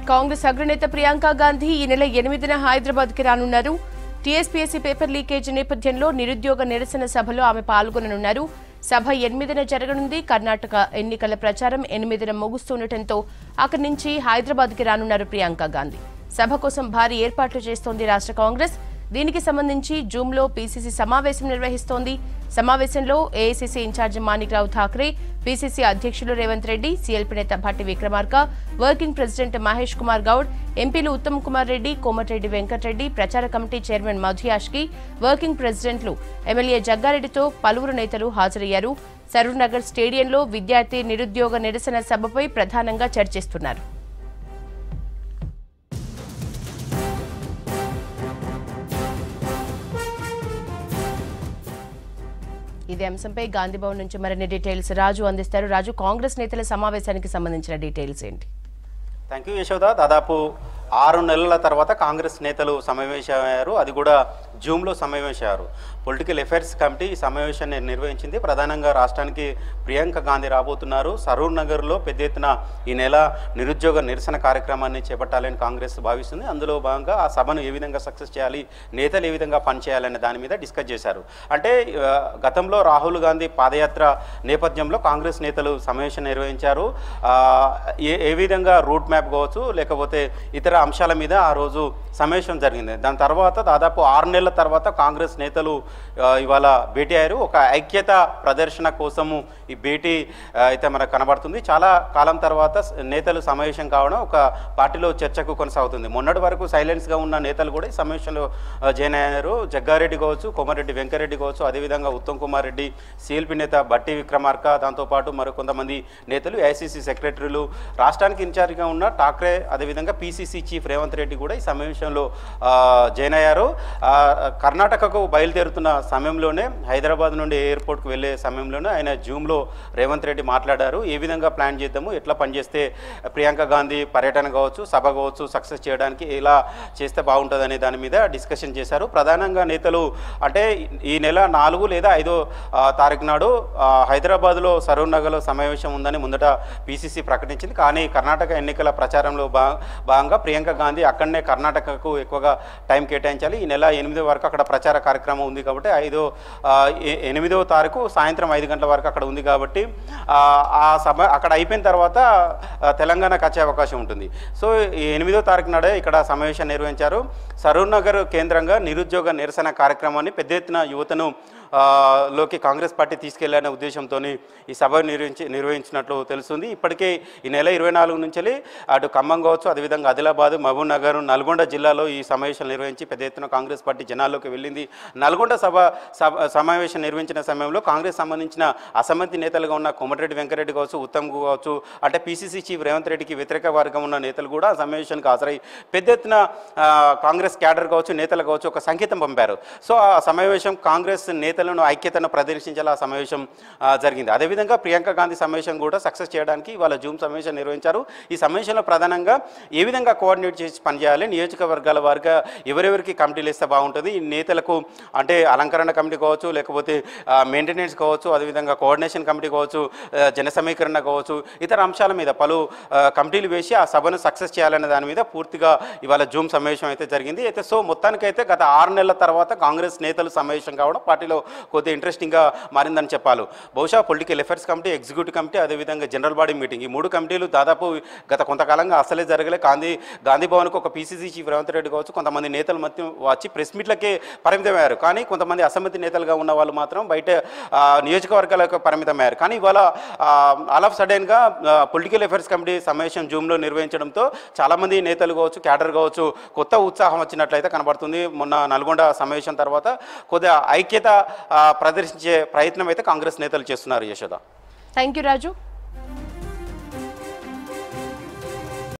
కాంగ్రెస్ అగ్రనేత ప్రియాంక గాంధీ ఈ నెల 8న హైదరాబాద్కి రానున్నారు. టీఎస్పీఎస్సీ పేపర్ లీకేజ్ నేపథ్యంలో నిరుద్యోగ నిరసన సభలో ఆమె పాల్గొననున్నారు. సభ 8న జరగనుంది. కర్ణాటక ఎన్నికల ప్రచారం 8న ముగుస్తుండటంతో అక్కడి నుంచి హైదరాబాద్కి రానున్నారు ప్రియాంక గాంధీ. సభ కోసం భారీ ఏర్పాట్లు చేస్తోంది రాష్ట్ర కాంగ్రెస్. దీనికి సంబంధించి జూమ్లో పీసీసీ సమావేశం నిర్వహిస్తోంది. సమావేశంలో AICC incharge Manikrao Thakre, PCC అధ్యక్షులు రేవంత్ రెడ్డి, సీఎల్పీ నేత భట్టి విక్రమార్క, వర్కింగ్ ప్రెసిడెంట్ మహేష్ కుమార్ గౌడ్, ఎంపీలు ఉత్తమ్ కుమార్ రెడ్డి, కోమటిరెడ్డి వెంకటరెడ్డి, ప్రచార committee chairman Madhu Yashki, working ప్రెసిడెంట్లు ఎమ్మెల్యే జగ్గారెడ్డితో పలువురు నేతలు హాజరయ్యారు. సరూర్ నగర్ స్టేడియంలో విద్యార్థి నిరుద్యోగ నిరసన సభపై ప్రధానంగా చర్చిస్తున్నారు. ఇదే అంశంపై గాంధీభవన్ నుంచి మరిన్ని డీటెయిల్స్ రాజు అందిస్తారు. రాజు, కాంగ్రెస్ నేతల సమావేశానికి సంబంధించిన డీటెయిల్స్ ఏంటి? Thank you Yashoda. దాదాపు 6 నెలల తర్వాత కాంగ్రెస్ నేతలు సమావేశమయ్యారు. అది కూడా జూమ్లో సమావేశమయ్యారు. పొలిటికల్ అఫైర్స్ కమిటీ ఈ సమావేశాన్ని నిర్వహించింది. ప్రధానంగా రాష్ట్రానికి ప్రియాంక గాంధీ రాబోతున్నారు. సరూర్ నగర్లో పెద్ద ఎత్తున ఈ నెల నిరుద్యోగ నిరసన కార్యక్రమాన్ని చేపట్టాలని కాంగ్రెస్ భావిస్తుంది. అందులో భాగంగా ఆ సభను ఏ విధంగా సక్సెస్ చేయాలి, నేతలు ఏ విధంగా పనిచేయాలనే దాని మీద డిస్కస్ చేశారు. అంటే గతంలో రాహుల్ గాంధీ పాదయాత్ర నేపథ్యంలో కాంగ్రెస్ నేతలు సమావేశం నిర్వహించారు. ఏ విధంగా రూట్ మ్యాప్ కావచ్చు, లేకపోతే ఇతర అంశాల మీద ఆ రోజు సమావేశం జరిగింది. దాని తర్వాత దాదాపు 6 నెలల తర్వాత కాంగ్రెస్ నేతలు ఇవాళ భేటీ అయ్యారు. ఒక ఐక్యత ప్రదర్శన కోసము ఈ భేటీ అయితే మనకు కనబడుతుంది. చాలా కాలం తర్వాత నేతలు సమావేశం కావడం ఒక పార్టీలో చర్చకు కొనసాగుతుంది. మొన్నటి వరకు సైలెన్స్గా ఉన్న నేతలు కూడా ఈ సమావేశంలో జాయిన్ అయ్యారు. జగ్గారెడ్డి కావచ్చు, కోమటిరెడ్డి వెంకటరెడ్డి కావచ్చు, అదేవిధంగా ఉత్తమ్ కుమార్ రెడ్డి, సీఎల్పీ నేత భట్టి విక్రమార్క, దాంతోపాటు మరికొంతమంది నేతలు, ఏఐసీసీ సెక్రటరీలు, రాష్ట్రానికి ఇన్ఛార్జిగా ఉన్న ఠాక్రే, అదేవిధంగా పీసీసీ చీఫ్ రేవంత్ రెడ్డి కూడా ఈ సమావేశంలో జాయిన్ అయ్యారు. కర్ణాటకకు బయలుదేరుతున్న సమయంలోనే, హైదరాబాద్ నుండి ఎయిర్పోర్ట్కి వెళ్ళే సమయంలోనే ఆయన జూమ్లో రేవంత్ రెడ్డి మాట్లాడారు. ఏ విధంగా ప్లాన్ చేద్దాము, ఎట్లా పనిచేస్తే ప్రియాంక గాంధీ పర్యటన కావచ్చు, సభ కావచ్చు సక్సెస్ చేయడానికి ఎలా చేస్తే బాగుంటుందనే దాని మీద డిస్కషన్ చేశారు. ప్రధానంగా నేతలు అంటే ఈ నెల 4 లేదా 5వ తారీఖు నాడు హైదరాబాద్లో సరూర్ నగర్లో సమావేశం ఉందని ముందట పీసీసీ ప్రకటించింది. కానీ కర్ణాటక ఎన్నికల ప్రచారంలో భాగంగా ప్రియాంక గాంధీ అక్కడనే కర్ణాటకకు ఎక్కువగా టైం కేటాయించాలి. ఈ నెల 8 వరకు అక్కడ ప్రచార కార్యక్రమం ఉంది కాబట్టి 8వ తారీఖు సాయంత్రం 5 గంటల వరకు అక్కడ ఉంది కాబట్టి ఆ సభ అక్కడ అయిపోయిన తర్వాత తెలంగాణకు వచ్చే అవకాశం ఉంటుంది. సో 8వ తారీఖు నాడే ఇక్కడ సమావేశం నిర్వహించారు. సరూర్ నగర్ కేంద్రంగా నిరుద్యోగ నిరసన కార్యక్రమాన్ని పెద్ద ఎత్తున యువతను లోకి కాంగ్రెస్ పార్టీ తీసుకెళ్లనే ఉద్దేశంతో ఈ సభ నిర్వహించినట్లు తెలుస్తుంది. ఇప్పటికే ఈ నెల 24 నుంచి అటు ఖమ్మం కావచ్చు, అదేవిధంగా ఆదిలాబాద్, మహబూబ్ నగర్, నల్గొండ జిల్లాలో ఈ సమావేశం నిర్వహించి పెద్ద ఎత్తున కాంగ్రెస్ పార్టీ జనాల్లోకి వెళ్ళింది. నల్గొండ సమావేశం నిర్వహించిన సమయంలో కాంగ్రెస్ సంబంధించిన అసమ్మతి నేతలుగా ఉన్న కోమటిరెడ్డి వెంకటరెడ్డి కావచ్చు, ఉత్తమ్ కావచ్చు, అంటే పీసీసీ చీఫ్ రేవంత్ రెడ్డికి వ్యతిరేక వర్గం ఉన్న నేతలు కూడా సమావేశానికి హాజరై పెద్ద ఎత్తున కాంగ్రెస్ క్యాడర్ కావచ్చు, నేతలు కావచ్చు ఒక సంకేతం పంపారు. సో ఆ సమావేశం కాంగ్రెస్ నేతలను ఐక్యతను ప్రదర్శించేలా సమావేశం జరిగింది. అదేవిధంగా ప్రియాంక గాంధీ సమావేశం కూడా సక్సెస్ చేయడానికి వాళ్ళ జూమ్ సమావేశం నిర్వహించారు. ఈ సమావేశంలో ప్రధానంగా ఏ విధంగా కోఆర్డినేట్ చేసి పనిచేయాలి, నియోజకవర్గాల వారిగా ఎవరెవరికి కమిటీలు ఇస్తే బాగుంటుంది, ఈ నేతలకు అంటే అలంకరణ కమిటీ కావచ్చు, లేకపోతే మెయింటెనెన్స్ కావచ్చు, అదేవిధంగా కోఆర్డినేషన్ కమిటీ కావచ్చు, జన సమీకరణ కావచ్చు, ఇతర అంశాల మీద పలు కమిటీలు వేసి ఆ సభను సక్సెస్ చేయాలనే దాని మీద పూర్తిగా ఇవాళ జూమ్ సమావేశం అయితే జరిగింది. అయితే సో మొత్తానికైతే గత 6 నెలల తర్వాత కాంగ్రెస్ నేతలు సమావేశం కావడం పార్టీలో కొద్దిగా ఇంట్రెస్టింగ్గా మారిందని చెప్పాలి. బహుశా political affairs committee, executive committee, అదేవిధంగా జనరల్ బాడీ మీటింగ్, ఈ 3 కమిటీలు దాదాపు గత కొంతకాలంగా అసలే జరగలే. గాంధీ భవన్కు ఒక పీసీసీ చీఫ్ రేవంత్ రెడ్డి కావచ్చు, కొంతమంది నేతలు మధ్య వచ్చి ప్రెస్ మీట్లకే పరిమితమయ్యారు. కానీ కొంతమంది అసమ్మతి నేతలుగా ఉన్న వాళ్ళు మాత్రం బయట నియోజకవర్గాలకు పరిమితమయ్యారు. కానీ ఇవాళ ఆల్ ఆఫ్ సడన్గా పొలిటికల్ అఫైర్స్ కమిటీ సమావేశం జూమ్లో నిర్వహించడంతో చాలామంది నేతలు కావచ్చు, క్యాడర్ కావచ్చు కొత్త ఉత్సాహం వచ్చినట్లయితే కనబడుతుంది. మొన్న నల్గొండ సమావేశం తర్వాత కొద్దిగా ఐక్యత ప్రదర్శించే ప్రయత్నం అయితే కాంగ్రెస్ నేతలు చేస్తున్నారు. యశోద. Thank you Raju.